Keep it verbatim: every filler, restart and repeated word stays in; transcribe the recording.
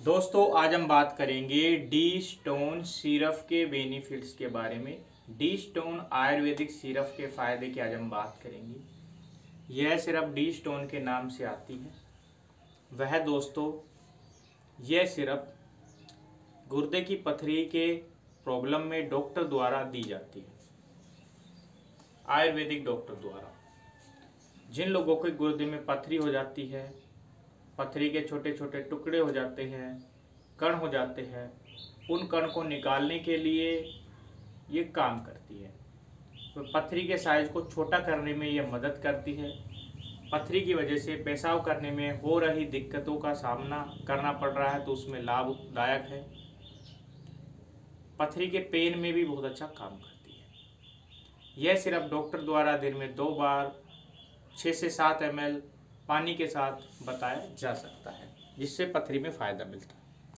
दोस्तों आज हम बात करेंगे डी स्टोन सिरप के बेनिफिट्स के बारे में। डी स्टोन आयुर्वेदिक सिरप के फ़ायदे की आज हम बात करेंगे। यह सिरप डी स्टोन के नाम से आती है। वह दोस्तों यह सिरप गुर्दे की पथरी के प्रॉब्लम में डॉक्टर द्वारा दी जाती है, आयुर्वेदिक डॉक्टर द्वारा। जिन लोगों के गुर्दे में पथरी हो जाती है, पथरी के छोटे छोटे टुकड़े हो जाते हैं, कण हो जाते हैं, उन कण को निकालने के लिए ये काम करती है। तो पथरी के साइज को छोटा करने में यह मदद करती है। पथरी की वजह से पेशाब करने में हो रही दिक्कतों का सामना करना पड़ रहा है तो उसमें लाभदायक है। पथरी के पेन में भी बहुत अच्छा काम करती है। यह सिर्फ डॉक्टर द्वारा दिन में दो बार छः से सात एम एल पानी के साथ बताया जा सकता है, जिससे पथरी में फ़ायदा मिलता है।